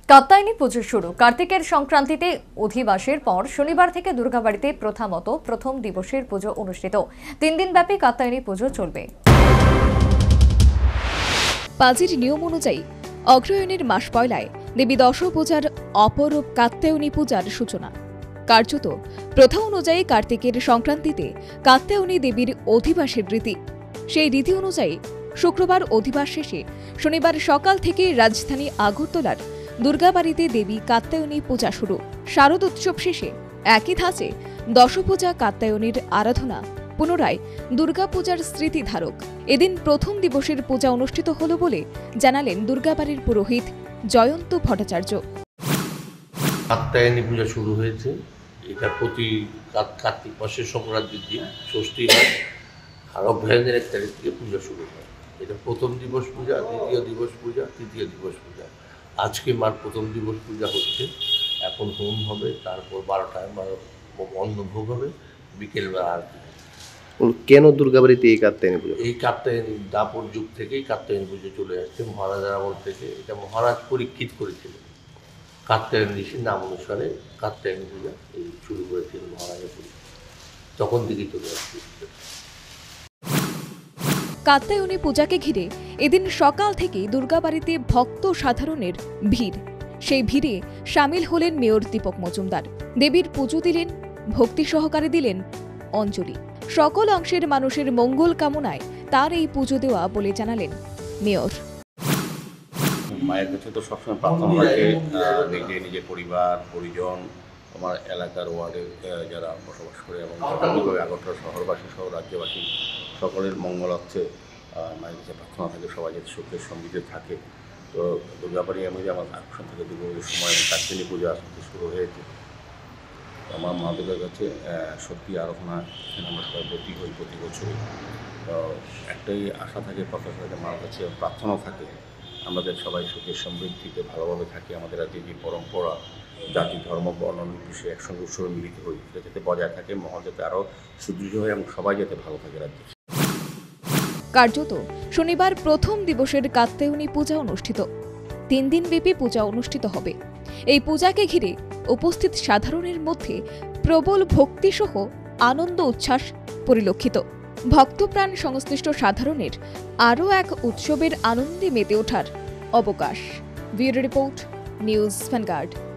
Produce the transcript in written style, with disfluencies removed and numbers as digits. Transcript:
কাত্যায়নী পুজো শুরু। কার্তিকের সংক্রান্তিতে অধিবাসের পর শনিবার থেকে দুর্গাবাড়িতে প্রথম দিবসের পুজো অনুষ্ঠিত। 3 দিন ব্যাপী কাত্যায়নী পুজো চলবে। পাজির নিয়ম অনুযায়ী অগ্রহায়ণের মাস পয়লায় দেবী দশপূজার অপরূপ কাত্যায়নী পূজার সূচনা। কার্যত প্রথা অনুযায়ী কার্তিকের সংক্রান্তিতে কাত্যায়নী দেবীর অধিবাসের রীতি। সেই রীতি অনুযায়ী শুক্রবার অধিবাস শেষে শনিবার সকাল থেকে রাজধানী আগরতলার দুর্গাবাড়িতে দেবী কাত্যায়নী পূজা শুরু। শারদ উৎসব শেষে একই ধাঁচে দশপূজা কাত্যায়নীর আরাধনা পুনরায় দুর্গাপূজার স্মৃতিধারক। এদিন প্রথম দিবসের পূজা অনুষ্ঠিত হল বলে জানালেন দুর্গাবাড়ির পুরোহিত জয়ন্ত ভট্টাচার্য। কাত্যায়নী পূজা শুরু হয়েছে। এটা প্রতি কার্তিক মাসের সংক্রান্তির দিন ষষ্ঠী হয়, আর অগ্রহায়ণের 1 তারিখ থেকে পূজা শুরু হয়। এটা প্রথম দিবস পূজা, দ্বিতীয় দিবস পূজা, তৃতীয় দিবস পূজা। আজকে মার প্রথম দিবস পূজা হচ্ছে। এখন হোম হবে, তারপর 12টায় অন্নভোগ হবে, বিকেলবেলা আরতি। কেন দুর্গাবাড়িতে এই কাত্যায়নী পুজো? এই কাত্যায়নী দাপর যুগ থেকেই কাত্যায়নী পুজো চলে আসছে। মহারাজার আমল থেকে এটা মহারাজ পরীক্ষিত করেছিলেন। কাত্যায়নী ঋষির নাম অনুসারে কাত্যায়নী পূজা এই শুরু করেছিলেন মহারাজা পরীক্ষিত, তখন থেকেই চলে আসছে। কাত্যায়নী পূজাকে ঘিরে এদিন সকাল থেকেই দুর্গাবাড়িতে ভক্ত সাধারণের ভিড়। সেই ভিড়ে সামিল হলেন মেয়র দীপক মজুমদার। দেবীর পুজো দিলেন, ভক্তি সহকারে দিলেন অঞ্জলি। সকল অংশের মানুষের মঙ্গল কামনায় তার এই পুজো দেওয়া বলে জানালেন মেয়র। মায়ের কাছে তো সবসময় প্রার্থনা থাকে নিজের পরিবার পরিজন, আমার এলাকার ওয়ার্ডে যারা বসবাস করে এবং আগরতলা শহরবাসী সহ রাজ্যবাসী সকলের মঙ্গলার্থে মায়ের কাছে প্রার্থনা থাকে, সবাই যাতে সুখের সমৃদ্ধি থাকে। তো দুর্গাবাড়ি আমি আমার আকর্ষণ থেকে দুর্গাপুজোর সময় কাত্যায়নী পূজা আসতে শুরু হয়েছে। আমার মা দুর্গার কাছে সত্যি আরাধনা এখানে আমরা সবাই ব্রতী হই প্রতি বছরই। তো একটাই আশা থাকে, প্রত্যাশা থাকে, মার কাছে প্রার্থনা থাকে আমাদের সবাই সুখের সমৃদ্ধিতে ভালোভাবে থাকি। আমাদের রাজ্যে যে পরম্পরা, জাতি ধর্ম বর্ণ নির্বিশেষে একসঙ্গে উৎসবে মিলিত হই, এটা যাতে বজায় থাকে, মহল যাতে আরও সুদৃঢ় হয় এবং সবাই যাতে ভালো থাকে রাজ্যে। কার্যত শনিবার প্রথম দিবসের কাত্যায়নী পূজা অনুষ্ঠিত। 3 দিন ব্যাপী পূজা অনুষ্ঠিত হবে। এই পূজাকে ঘিরে উপস্থিত সাধারণের মধ্যে প্রবল ভক্তিসহ আনন্দ উচ্ছ্বাস পরিলক্ষিত। ভক্তপ্রাণ সংশ্লিষ্ট সাধারণের আরও এক উৎসবের আনন্দে মেতে ওঠার অবকাশ। Bureau report, news vanguard.